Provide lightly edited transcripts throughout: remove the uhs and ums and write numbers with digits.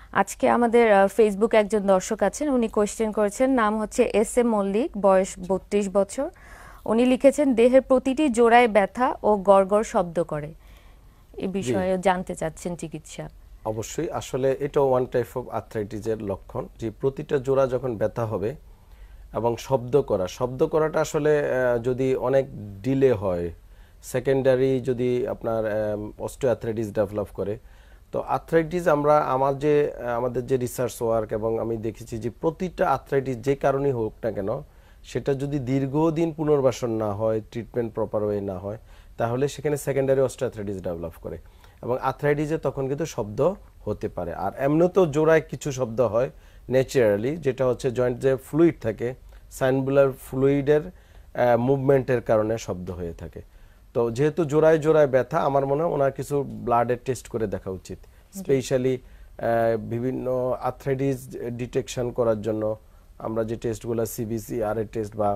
আজকে আমাদের ফেসবুক একজন দর্শক আছেন, উনি কোয়েশ্চেন করেছেন, নাম হচ্ছে SM মল্লিক, বয়স 32 বছর। উনি লিখেছেন দেহের প্রতিটি জোড়ায় ব্যথা ও গড়গড় শব্দ করে। এই বিষয়ে জানতে চাচ্ছেন চিকিৎসা। অবশ্যই, আসলে এটা ওয়ান টাইপ অফ আর্থ্রাইটিসের লক্ষণ, যে প্রতিটা জোড়া যখন ব্যথা হবে এবং শব্দ করাটা আসলে যদি অনেক ডিলে হয়, সেকেন্ডারি যদি আপনার অস্টিওআর্থ্রাইটিস ডেভেলপ করে, তো আর্থ্রাইটিস আমাদের যে রিসার্চ ওয়ার্ক এবং আমি দেখেছি যে প্রতিটা আর্থ্রাইটিস যে কারণেই হোক না কেন, সেটা যদি দীর্ঘদিন পুনর্বাসন না হয়, ট্রিটমেন্ট প্রপার ওয়ে না হয়, তাহলে সেখানে সেকেন্ডারি অস্টিওআর্থ্রাইটিস ডেভেলপ করে এবং আর্থ্রাইটিসে তখন কিন্তু শব্দ হতে পারে। আর এমনি তো জোড়ায় কিছু শব্দ হয় ন্যাচারালি, যেটা হচ্ছে জয়েন্ট যে ফ্লুইড থাকে, সাইনবুলার ফ্লুইডের মুভমেন্টের কারণে শব্দ হয়ে থাকে। তো যেহেতু জোড়ায় জোড়ায় ব্যথা, আমার মনে হয় ওনার কিছু ব্লাডের টেস্ট করে দেখা উচিত, স্পেশালি বিভিন্ন আর্থ্রাইটিস ডিটেকশন করার জন্য আমরা যে টেস্টগুলো সিবিসি আর এর টেস্ট বা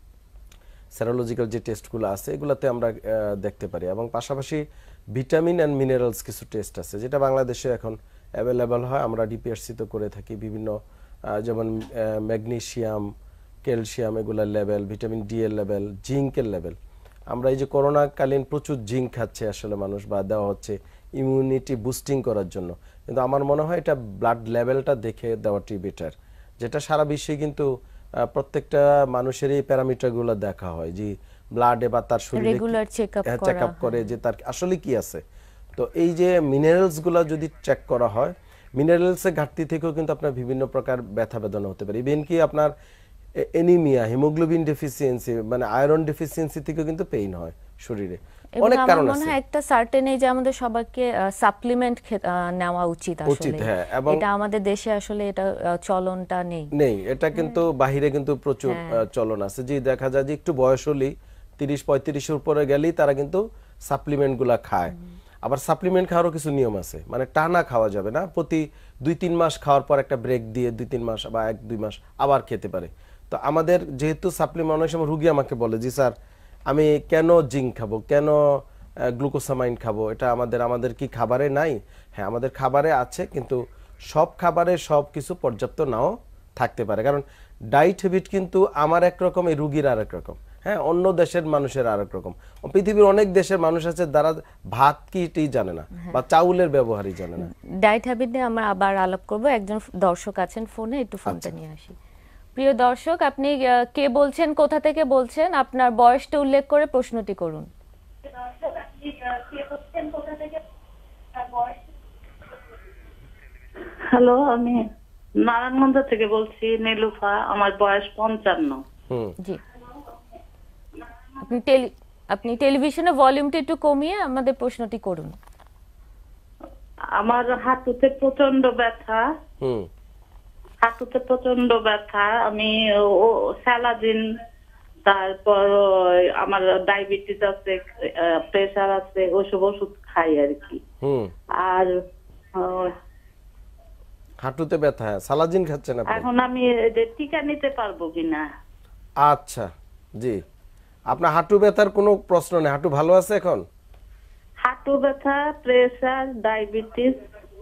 সেরোলজিক্যাল যে টেস্টগুলো আছে, এগুলোতে আমরা দেখতে পারি। এবং পাশাপাশি ভিটামিন অ্যান্ড মিনারেলস কিছু টেস্ট আছে যেটা বাংলাদেশে এখন অ্যাভেলেবল হয়, আমরা DPRC তো করে থাকি। বিভিন্ন যেমন ম্যাগনেসিয়াম, ক্যালসিয়াম এগুলোর লেভেল, ভিটামিন ডি এর লেভেল, জিঙ্কের লেভেল। আমরা এই যে করোনাকালীন প্রচুর জিঙ্ক খাচ্ছে আসলে মানুষ, বা দেওয়া হচ্ছে ইমিউনিটি বুস্টিং করার জন্য, কিন্তু আমার মনে হয় এটা ব্লাড লেভেলটা দেখে দেওয়াটি বেটার, যেটা সারা বিশ্বে কিন্তু প্রত্যেকটা মানুষের এই প্যারামিটারগুলো দেখা হয়, যে ব্লাডে বা তার শরীরে রেগুলার চেকআপ করে যে তার আসলে কি আছে। তো এই যে মিনারেলসগুলো যদি চেক করা হয়, মিনারেলসের ঘাটতি থেকেও কিন্তু আপনার বিভিন্ন প্রকার ব্যথা বেদনা হতে পারে। ইভেন কি আপনার এনিমিয়া, হিমোগ্লোবিন ডেফিসিয়েন্সি, মানে আয়রন ডেফিসিয়েন্সি থেকেও কিন্তু পেইন হয় শরীরে। অনেক কারণ আছে। মনে হয় একটা সার্টেন এজে আমাদের সবাইকে সাপ্লিমেন্ট নেওয়া উচিত আসলে। হ্যাঁ, এবং এটা আমাদের দেশে আসলে এটা চলনটা নেই। এটা কিন্তু বাহিরে কিন্তু প্রচুর চলন আছে, যে দেখা যায় যে একটু বয়স হলেই 30-35 এর উপরে গেলেই তারা কিন্তু সাপ্লিমেন্টগুলা খায়। আবার সাপ্লিমেন্ট খাওয়ারও কিছু নিয়ম আছে, মানে টানা খাওয়া যাবে না, প্রতি 2-3 মাস খাওয়ার পর একটা ব্রেক দিয়ে 2-3 মাস বা 1-2 মাস আবার খেতে পারে। তো আমাদের যেহেতু সাপ্লিমেন্ট, অনেক সময় রুগী আমাকে বলে, জি স্যার আমি কেন জিঙ্ক খাবো, কেন গ্লুকোসামাইন খাবো, এটা আমাদের কি খাবারে নাই? হ্যাঁ, আমাদের খাবারে আছে, কিন্তু সব খাবারে সব কিছু পর্যাপ্ত নাও থাকতে পারে, কারণ ডায়েট হ্যাবিট কিন্তু আমার একরকম, এই রুগীর আরেক রকম। হ্যাঁ, অন্য দেশের মানুষের আরেক রকম। পৃথিবীর অনেক দেশের মানুষ আছে যারা ভাত কিটি জানে না বা চাউলের ব্যবহারই জানে না। ডায়েট হ্যাবিট নিয়ে আমরা আবার আলাপ করব। একজন দর্শক আছেন ফোনে, একটু ফোনটা নিয়ে আসি। প্রিয় দর্শক, আপনি কে বলছেন, কোথা থেকে বলছেন, আপনার বয়সটা উল্লেখ করে প্রশ্নটি করুন। হ্যালো, আমি নারায়ণগঞ্জ থেকে বলছি, নীলুফা, আমার বয়স 55। জি, আপনি টেলিভিশনের ভলিউমটা একটু কমিয়ে আমাদের প্রশ্নটি করুন। আমার হাঁটুতে প্রচন্ড ব্যথা, আমি স্যালাজিন, তারপর আমার ডায়াবেটিস আছে, প্রেসার আছে, ওসব ওষুধ খাই আর কি। আর হাঁটুতে ব্যথা, সালাজিন খাচ্ছেন আপনি? এখন আমি টিকা নিতে পারবো কিনা? আচ্ছা, জি। আপনার হাঁটু ব্যথার কোনো প্রশ্ন নেই, হাঁটু ভালো আছে এখন? হাঁটু ব্যথা, প্রেসার, ডায়াবেটিস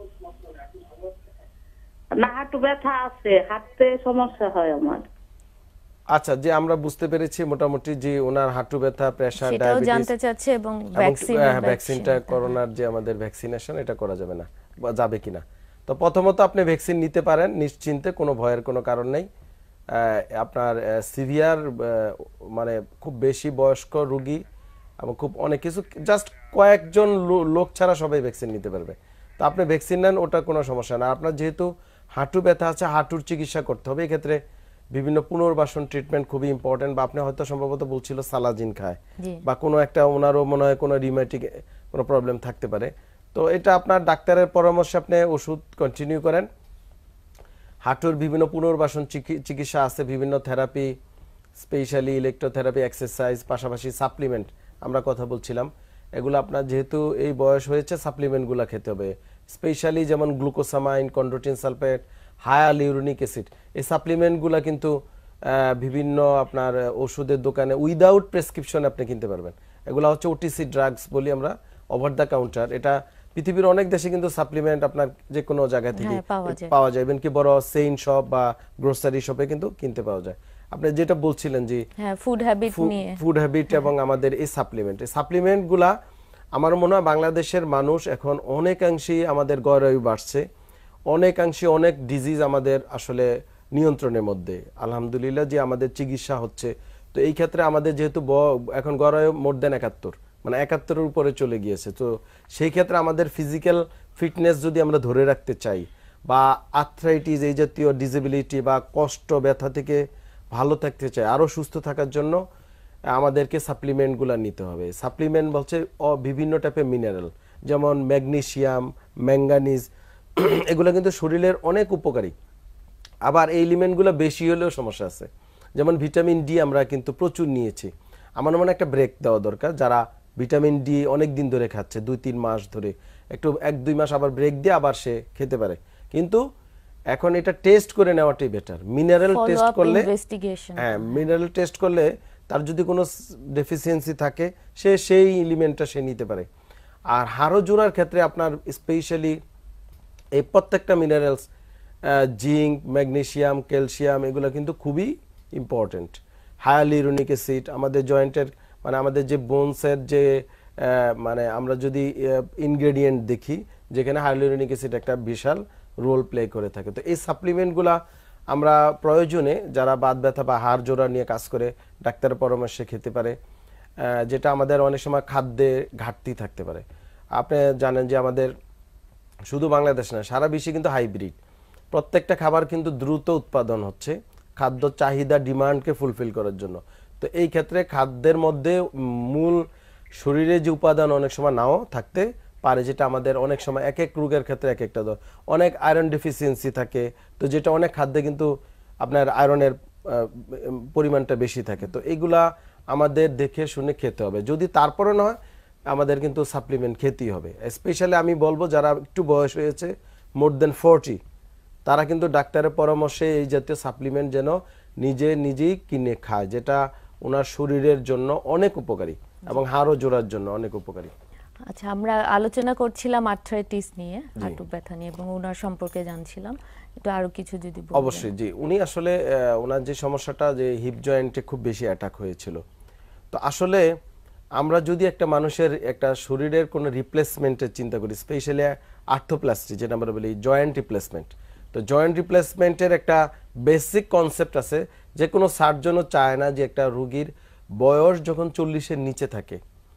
না, হাঁটু ব্যথা আছে, হাঁটতে সমস্যা হয় আমার। আচ্ছা, যে আমরা বুঝতে পেরেছি মোটামুটি যে ওনার হাঁটু ব্যথা, প্রেসার, সেটাও ডায়াবেটিস জানতে চাচ্ছে, এবং ভ্যাকসিনটা, করোনার যে আমাদের ভ্যাকসিনেশন, এটা করা যাবে না বা যাবে কিনা। তো প্রথমত আপনি ভ্যাকসিন নিতে পারেন নিশ্চিন্তে, কোনো ভয়ের কোনো কারণ নেই। আপনার সিভিয়ার মানে খুব বেশি বয়স্ক রোগী এবং খুব অনেক কিছু, জাস্ট কয়েকজন লোক ছাড়া সবাই ভ্যাকসিন নিতে পারবে। তো আপনি ভ্যাকসিন নেন, ওটা কোনো সমস্যা না। আপনার যেহেতু হাঁটু ব্যথা আছে, হাঁটুর চিকিৎসা করতে হবে, এক্ষেত্রে বিভিন্ন পুনর্বাসন ট্রিটমেন্ট খুবই ইম্পর্টেন্ট। বা আপনি হয়তো সম্ভবত বলছিল সালাজিন খায়, বা কোনো একটা ওনারও মনে হয় কোনো রিউমেটিক কোনো প্রবলেম থাকতে পারে। তো এটা আপনার ডাক্তারের পরামর্শে আপনি ওষুধ কন্টিনিউ করেন। হাঁটুর বিভিন্ন পুনর্বাসন চিকিৎসা আছে, বিভিন্ন থেরাপি, স্পেশালি ইলেকট্রোথেরাপি, এক্সারসাইজ, পাশাপাশি সাপ্লিমেন্ট আমরা কথা বলছিলাম। এগুলো আপনার যেহেতু এই বয়স হয়েছে, সাপ্লিমেন্টগুলো খেতে হবে, স্পেশালি যেমন glucosamine, chondroitin sulphate, hyaluronic acid. এই সাপ্লিমেন্টগুলো কিন্তু বিভিন্ন আপনার ওষুধের দোকানে উইদাউট প্রেসক্রিপশন আপনি কিনতে পারবেন। এগুলো হচ্ছে OTC ড্রাগস বলি আমরা, ওভার দ্য কাউন্টার। এটা পৃথিবীর অনেক দেশে কিন্তু সাপ্লিমেন্ট আপনার যে কোনো জায়গা থেকে হ্যাঁ, পাওয়া যায়, ইভেন কি বড় চেইন শপ বা গ্রোসারি শপে কিন্তু কিনতে পাওয়া যায়। আপনি যেটা বলছিলেন যে ফুড হ্যাবিট এবং আমাদের এই সাপ্লিমেন্টগুলা আমার মনে হয় বাংলাদেশের মানুষ এখন অনেকাংশেই আমাদের গড়ায়ু বাড়ছে, অনেকাংশে অনেক ডিজিজ আমাদের আসলে নিয়ন্ত্রণের মধ্যে আলহামদুলিল্লাহ, যে আমাদের চিকিৎসা হচ্ছে। তো এই ক্ষেত্রে আমাদের যেহেতু এখন গড়ায়ু মোর দেন 71, মানে 71-এর উপরে চলে গিয়েছে, তো সেই ক্ষেত্রে আমাদের ফিজিক্যাল ফিটনেস যদি আমরা ধরে রাখতে চাই বা আর্থ্রাইটিস এই জাতীয় ডিসেবিলিটি বা কষ্ট ব্যথা থেকে ভালো থাকতে চাই, আরও সুস্থ থাকার জন্য আমাদেরকে সাপ্লিমেন্টগুলো নিতে হবে। সাপ্লিমেন্ট বলছে বিভিন্ন টাইপের মিনারেল, যেমন ম্যাগনেসিয়াম, ম্যাঙ্গানিজ, এগুলো কিন্তু শরীরের অনেক উপকারী। আবার এই এলিমেন্টগুলো বেশি হলেও সমস্যা আছে, যেমন ভিটামিন ডি আমরা কিন্তু প্রচুর নিয়েছি। আমার মনে একটা ব্রেক দেওয়া দরকার, যারা ভিটামিন ডি অনেক দিন ধরে খাচ্ছে, 2-3 মাস ধরে, একটু 1-2 মাস আবার ব্রেক দিয়ে আবার সে খেতে পারে। কিন্তু এখন এটা টেস্ট করে নেওয়াটাই বেটার। মিনারেল টেস্ট করলে, হ্যাঁ, মিনারেল টেস্ট করলে তার যদি কোনো ডেফিসিয়েন্সি থাকে সেই এলিমেন্টটা সে নিতে পারে। আর হাড় জোড়ার ক্ষেত্রে আপনার স্পেশালি এই প্রত্যেকটা মিনারেলস, জিঙ্ক, ম্যাগনেসিয়াম, ক্যালসিয়াম, এগুলো কিন্তু খুবই ইম্পর্টেন্ট। হায়ালুরোনিক অ্যাসিড আমাদের জয়েন্টের, মানে আমাদের যে বোনসের যে মানে আমরা যদি ইনগ্রেডিয়েন্ট দেখি, যেখানে হায়ালুরোনিক অ্যাসিড একটা বিশাল রোল প্লে করে থাকে। তো এই সাপ্লিমেন্টগুলা আমরা প্রয়োজনে যারা বাত ব্যথা বা হাড় জোড়া নিয়ে কাজ করে ডাক্তারের পরামর্শে খেতে পারে, যেটা আমাদের অনেক সময় খাদ্যে ঘাটতি থাকতে পারে। আপনি জানেন যে আমাদের শুধু বাংলাদেশ না, সারা বিশ্বে কিন্তু হাইব্রিড, প্রত্যেকটা খাবার কিন্তু দ্রুত উৎপাদন হচ্ছে খাদ্য চাহিদা ডিমান্ডকে ফুলফিল করার জন্য। তো এই ক্ষেত্রে খাদ্যের মধ্যে মূল শরীরে যে উপাদান অনেক সময় নাও থাকতে পারে, যেটা আমাদের অনেক সময় এক এক রোগের ক্ষেত্রে এক একটা অনেক আয়রন ডেফিসিয়েন্সি থাকে, তো যেটা অনেক খাদ্যে কিন্তু আপনার আয়রনের পরিমাণটা বেশি থাকে। তো এইগুলা আমাদের দেখে শুনে খেতে হবে। যদি তারপরে নয়, আমাদের কিন্তু সাপ্লিমেন্ট খেতেই হবে। স্পেশালি আমি বলবো যারা একটু বয়স হয়েছে, মোর দেন 40, তারা কিন্তু ডাক্তারের পরামর্শে এই জাতীয় সাপ্লিমেন্ট যেন নিজেই কিনে খায়, যেটা ওনার শরীরের জন্য অনেক উপকারী এবং হাড় জোড়ার জন্য অনেক উপকারী। আচ্ছা, আমরা আলোচনা করছিলাম আর্থ্রাইটিস নিয়ে, হাঁটু ব্যথা নিয়ে, এবং ওনার সম্পর্কে জানছিলাম, একটু আরো কিছু যদি বলেন। অবশ্যই, জি। উনি আসলে ওনার যে সমস্যাটা, যে হিপ জয়েন্টে খুব বেশি অ্যাটাক হয়েছিল। তো আসলে আমরা যদি একটা মানুষের একটা শরীরের কোনো রিপ্লেসমেন্টের চিন্তা করি, স্পেশালি আর্থোপ্লাস্টি যেটা আমরা বলি জয়েন্ট রিপ্লেসমেন্ট, তো জয়েন্ট রিপ্লেসমেন্টের একটা বেসিক কনসেপ্ট আছে, যে কোনো সার্জনও চায় না যে একটা রোগীর বয়স যখন 40-এর নিচে থাকে,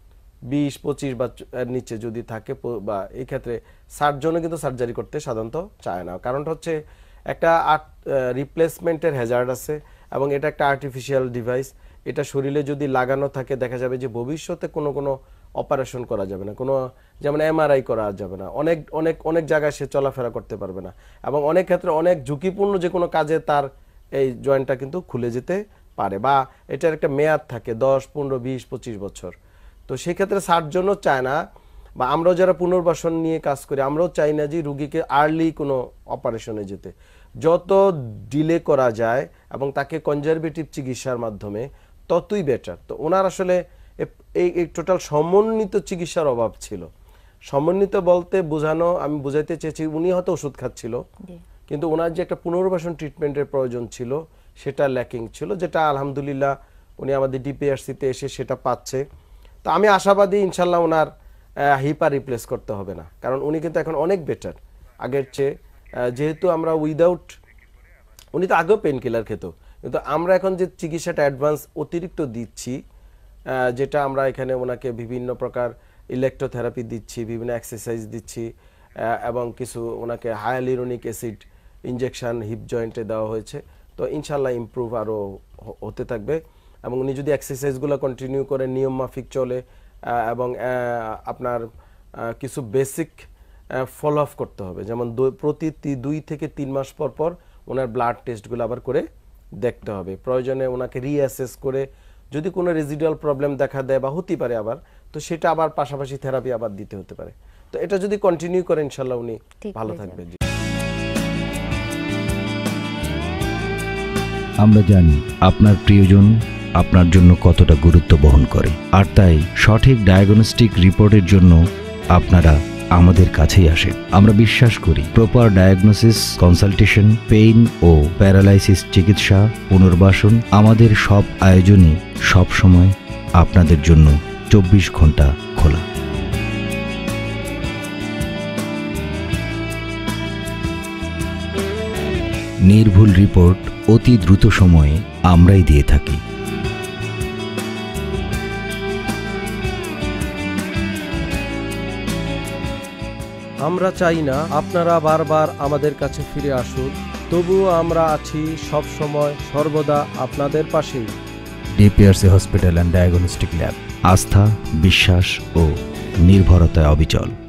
20-25 বা নিচে যদি থাকে, বা এই ক্ষেত্রে সার্জনও কিন্তু সার্জারি করতে সাধারণত চায় না। কারণটা হচ্ছে একটা রিপ্লেসমেন্টের হ্যাজার্ড আছে, এবং এটা একটা আর্টিফিশিয়াল ডিভাইস। এটা শরীরে যদি লাগানো থাকে, দেখা যাবে যে ভবিষ্যতে কোনো অপারেশন করা যাবে না, কোনো যেমন এমআরআই করা যাবে না, অনেক অনেক অনেক জায়গায় সে চলাফেরা করতে পারবে না, এবং অনেক ক্ষেত্রে অনেক ঝুঁকিপূর্ণ যে কোনো কাজে তার এই জয়েন্টটা কিন্তু খুলে যেতে পারে, বা এটার একটা মেয়াদ থাকে 10, 15, 20, 25 বছর। তো সেক্ষেত্রে সার্জনও চায় না, বা আমরাও যারা পুনর্বাসন নিয়ে কাজ করি, আমরাও চাই না যে রুগীকে আর্লি কোনো অপারেশনে যেতে। যত ডিলে করা যায় এবং তাকে কনজারভেটিভ চিকিৎসার মাধ্যমে ততই বেটার। তো ওনার আসলে এই টোটাল সমন্বিত চিকিৎসার অভাব ছিল। সমন্বিত বলতে বোঝানো, আমি বোঝাইতে চেয়েছি, উনি হয়তো ওষুধ খাচ্ছিল, কিন্তু ওনার যে একটা পুনর্বাসন ট্রিটমেন্টের প্রয়োজন ছিল সেটা ল্যাকিং ছিল, যেটা আলহামদুলিল্লাহ উনি আমাদের ডিপিআরসিতে এসে সেটা পাচ্ছে। তো আমি আশাবাদী ইনশাল্লাহ ওনার হিপা রিপ্লেস করতে হবে না, কারণ উনি কিন্তু এখন অনেক বেটার আগের চেয়ে। যেহেতু আমরা উনি তো আগেও পেন কিলার খেত, কিন্তু আমরা এখন যে চিকিৎসাটা অ্যাডভান্স অতিরিক্ত দিচ্ছি, যেটা আমরা এখানে ওনাকে বিভিন্ন প্রকার ইলেকট্রোথেরাপি দিচ্ছি, বিভিন্ন এক্সারসাইজ দিচ্ছি, এবং কিছু ওনাকে হায়ালুরোনিক অ্যাসিড ইনজেকশন হিপ জয়েন্টে দেওয়া হয়েছে। তো ইনশাল্লাহ ইমপ্রুভ আরও হতে থাকবে, এবং উনি যদি এক্সারসাইজগুলো কন্টিনিউ করে নিয়ম মাফিক চলে, এবং আপনার কিছু বেসিক ফলো আপ করতে হবে, যেমন প্রতি 2 থেকে 3 মাস পর পর ওনার ব্লাড টেস্টগুলো আবার করে দেখতে হবে। প্রয়োজনে ওনাকে রিঅ্যাসেস করে যদি কোনো রেজিডুয়াল প্রবলেম দেখা দেয় বা হতে পারে আবার, তো সেটা আবার পাশাপাশি থেরাপি আবার দিতে হতে পারে। তো এটা যদি কন্টিনিউ করে ইনশাল্লাহ উনি ভালো থাকবেন। আমরা জানি আপনার প্রিয়জন আপনার জন্য কতটা গুরুত্ব বহন করে, আর তাই সঠিক ডায়াগনস্টিক রিপোর্টের জন্য আপনারা আমাদের কাছেই আসেন। আমরা বিশ্বাস করি প্রপার ডায়াগনোসিস, কনসালটেশন, পেইন ও প্যারালাইসিস চিকিৎসা, পুনর্বাসন, আমাদের সব আয়োজনই সব সময় আপনাদের জন্য 24 ঘন্টা খোলা। নির্ভুল রিপোর্ট অতি দ্রুত সময়ে আমরাই দিয়ে থাকি। আমরা চাই না আপনারা বারবার আমাদের কাছে ফিরে আসুন, তবুও আমরা আছি সব সময় সর্বদা আপনাদের পাশেই। DPRC hospital and diagnostic lab, আস্থা, বিশ্বাস ও নির্ভরতায় অবিচল।